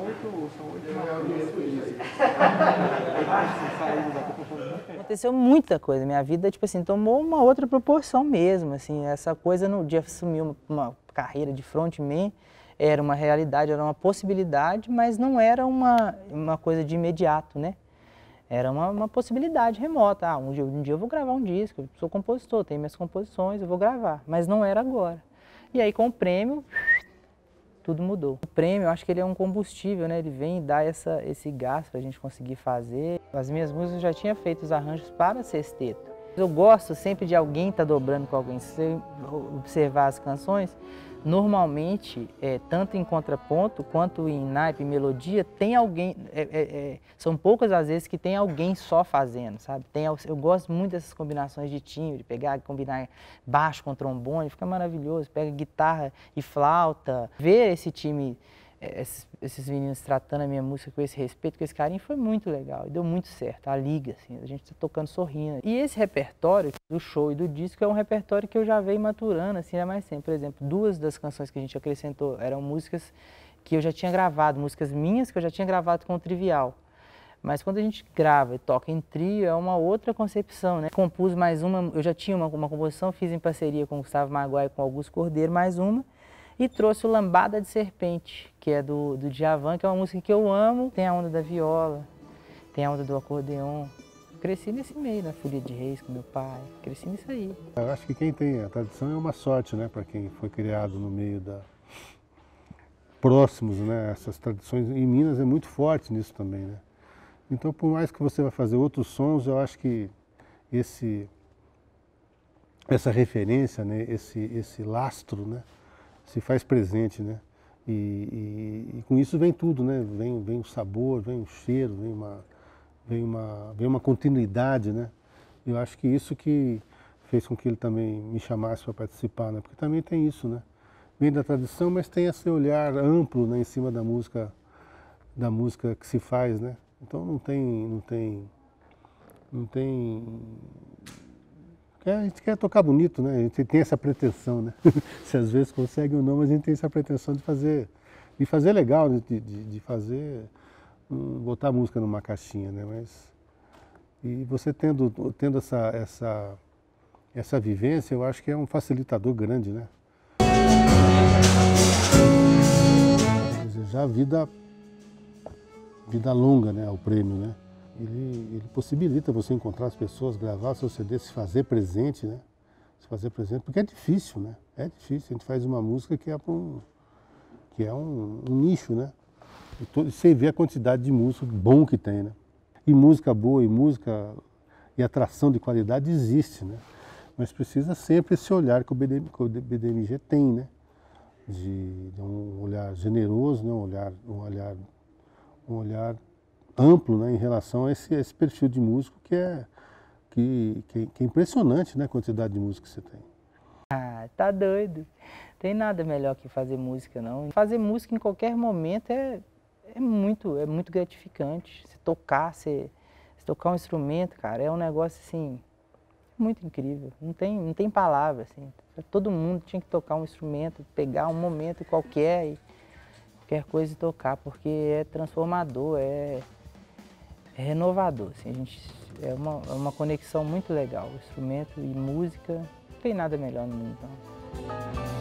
Aconteceu muita coisa, minha vida, tipo assim, tomou uma outra proporção mesmo, assim, essa coisa de assumir uma carreira de frontman era uma realidade, era uma possibilidade, mas não era uma coisa de imediato, né? Era uma possibilidade remota. Ah, um dia eu vou gravar um disco, eu sou compositor, tenho minhas composições, eu vou gravar. Mas não era agora. E aí com o prêmio, tudo mudou. O prêmio, eu acho que ele é um combustível, né? Ele vem dar esse gás para a gente conseguir fazer. As minhas músicas eu já tinha feito os arranjos para sexteto. Eu gosto sempre de alguém estar dobrando com alguém. Se você observar as canções, normalmente, tanto em contraponto quanto em naipe e melodia, tem alguém, são poucas as vezes que tem alguém só fazendo, sabe? Eu gosto muito dessas combinações de timbre, combinar baixo com trombone, fica maravilhoso. Pega guitarra e flauta. Ver esse time, esses meninos tratando a minha música com esse respeito, com esse carinho, foi muito legal e deu muito certo. A liga, assim, a gente tá tocando sorrindo. E esse repertório do show e do disco é um repertório que eu já venho maturando, assim, há mais tempo. Por exemplo, 2 das canções que a gente acrescentou eram músicas que eu já tinha gravado, músicas minhas que eu já tinha gravado com o Trivial. Mas quando a gente grava e toca em trio, é uma outra concepção, né? Compus mais uma, eu já tinha uma composição, fiz em parceria com o Gustavo Maguire e com o Augusto Cordeiro, mais uma. E trouxe o Lambada de Serpente, que é do Djavan, que é uma música que eu amo. Tem a onda da viola, tem a onda do acordeon. Cresci nesse meio, na Folia de Reis com meu pai, cresci nisso aí. Eu acho que quem tem a tradição é uma sorte, né, para quem foi criado no meio próximos, né, essas tradições. Em Minas é muito forte nisso também, né. Então, por mais que você vai fazer outros sons, eu acho que essa referência, né, esse lastro, né, se faz presente, né? E com isso vem tudo, né? Vem o sabor, vem o cheiro, vem uma continuidade, né? Eu acho que isso que fez com que ele também me chamasse para participar, né? Porque também tem isso, né? Vem da tradição, mas tem esse olhar amplo, né, em cima da música que se faz, né? Então não tem a gente quer tocar bonito, né? A gente tem essa pretensão, né? Se às vezes consegue ou não, mas a gente tem essa pretensão de fazer legal, de fazer, botar a música numa caixinha, né? E você tendo essa vivência, eu acho que é um facilitador grande, né? Já a vida longa, né, ao prêmio, né? Ele possibilita você encontrar as pessoas, gravar seu CD, se fazer presente, né? Se fazer presente, porque é difícil, né? É difícil. A gente faz uma música que é um nicho, né? E você vê a quantidade de música bom que tem, né? E música boa, e atração de qualidade existe, né? Mas precisa sempre esse olhar que o BDMG tem, né? De um olhar generoso, né? Um olhar amplo, né, em relação a esse perfil de músico que é impressionante, né, a quantidade de música que você tem. Ah, tá doido. Tem nada melhor que fazer música, não. Fazer música em qualquer momento é muito gratificante. Se tocar um instrumento, cara, é um negócio assim muito incrível. Não tem palavra, assim. Todo mundo tinha que tocar um instrumento, pegar um momento qualquer coisa e tocar, porque é transformador, é renovador, assim, é uma conexão muito legal, instrumento e música, não tem nada melhor no mundo, não.